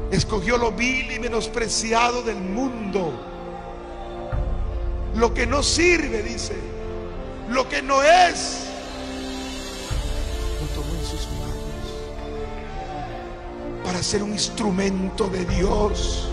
Escogió lo vil y menospreciado del mundo, lo que no sirve, dice, lo que no es, lo tomó en sus manos para ser un instrumento de Dios,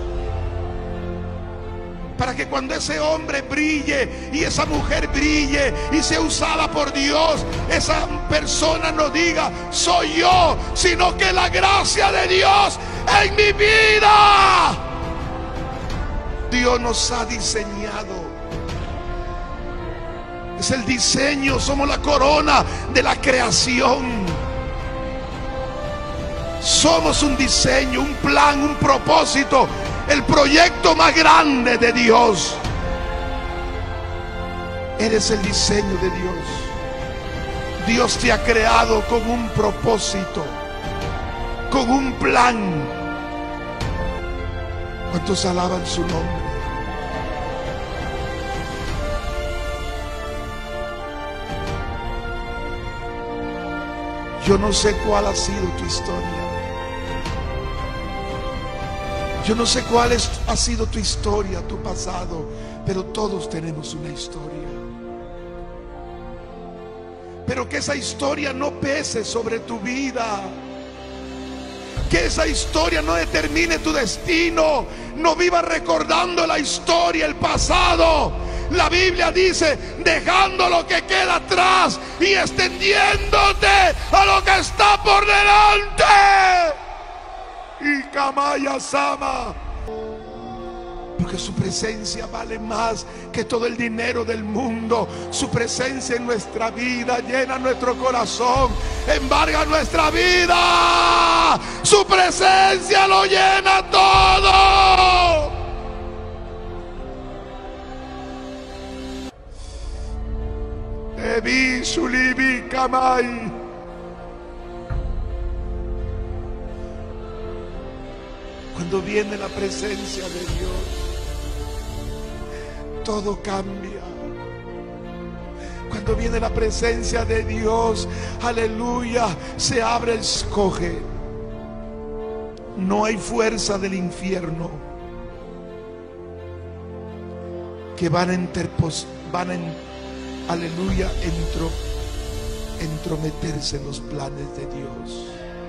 para que cuando ese hombre brille y esa mujer brille y sea usada por Dios, esa persona no diga soy yo, sino que la gracia de Dios en mi vida. Dios nos ha diseñado. Es el diseño, somos la corona de la creación. Somos un diseño, un plan, un propósito, el proyecto más grande de Dios. Eres el diseño de Dios. Dios te ha creado con un propósito, con un plan. ¿Cuántos alaban su nombre? Yo no sé cuál ha sido tu historia. Yo no sé cuál ha sido tu historia, tu pasado, pero todos tenemos una historia. Pero que esa historia no pese sobre tu vida. Que esa historia no determine tu destino. No vivas recordando la historia, el pasado. La Biblia dice, dejando lo que queda atrás y extendiéndote a lo que está por delante. Y Kamaya Sama, porque su presencia vale más que todo el dinero del mundo. Su presencia en nuestra vida llena nuestro corazón, embarga nuestra vida. Su presencia lo llena todo. Ebi Sulibi Kamai. Cuando viene la presencia de Dios, todo cambia. Cuando viene la presencia de Dios, aleluya, se abre el escoge. No hay fuerza del infierno que van a aleluya, entrometerse en los planes de Dios.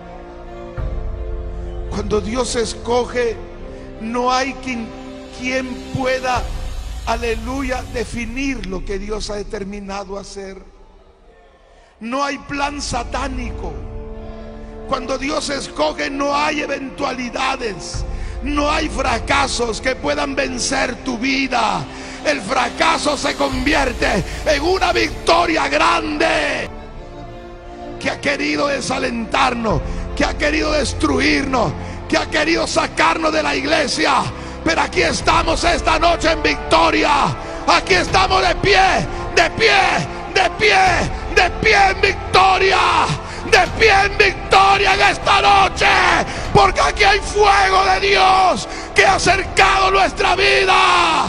Cuando Dios escoge, no hay quien pueda, aleluya, definir lo que Dios ha determinado hacer. No hay plan satánico. Cuando Dios escoge, no hay eventualidades, no hay fracasos que puedan vencer tu vida. El fracaso se convierte en una victoria grande que ha querido desalentarnos, que ha querido destruirnos, que ha querido sacarnos de la iglesia. Pero aquí estamos esta noche en victoria. Aquí estamos de pie, de pie, de pie, de pie en victoria. De pie en victoria en esta noche. Porque aquí hay fuego de Dios que ha acercado nuestra vida.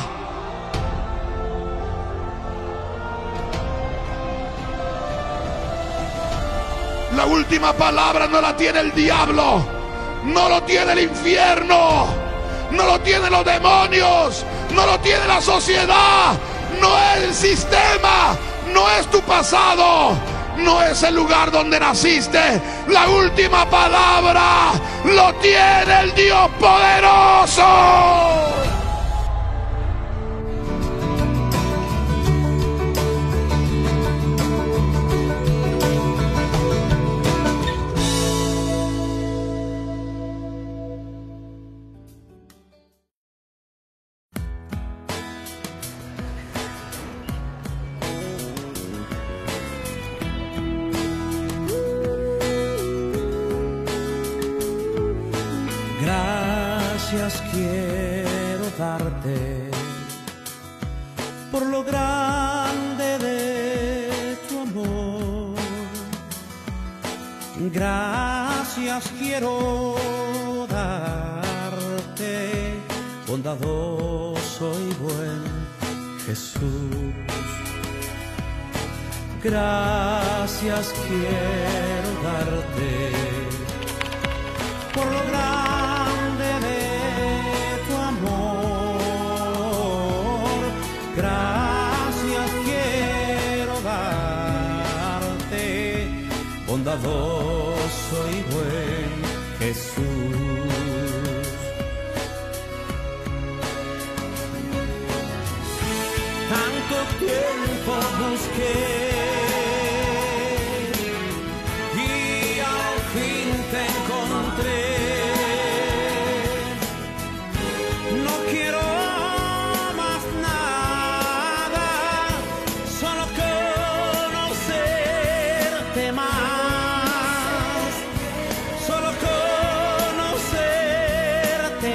La última palabra no la tiene el diablo, no lo tiene el infierno, no lo tienen los demonios, no lo tiene la sociedad, no es el sistema, no es tu pasado, no es el lugar donde naciste. La última palabra lo tiene el Dios poderoso. Gracias quiero darte por lo grande de tu amor. Gracias quiero darte, bondadoso y buen Jesús. Gracias quiero darte por lo grande de bondadoso y buen Jesús. Tanto tiempo busqué y al fin te encontré. No quiero más nada, solo conocerte más, solo conocerte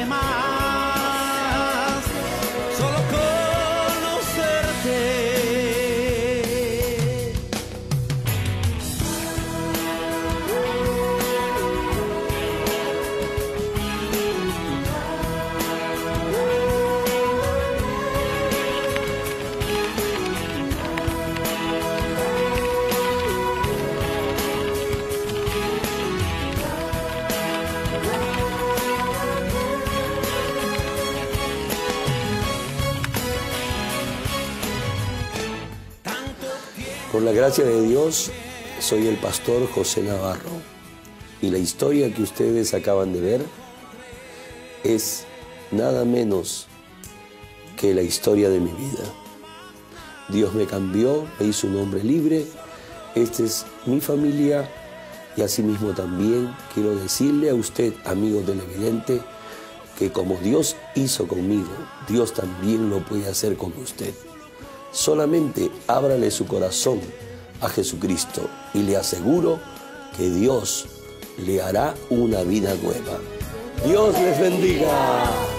más, solo conocerte. Por la gracia de Dios, soy el pastor José Navarro y la historia que ustedes acaban de ver es nada menos que la historia de mi vida. Dios me cambió, me hizo un hombre libre, esta es mi familia y asimismo también quiero decirle a usted, amigo televidente, que como Dios hizo conmigo, Dios también lo puede hacer con usted. Solamente ábrale su corazón a Jesucristo y le aseguro que Dios le hará una vida nueva. Dios les bendiga.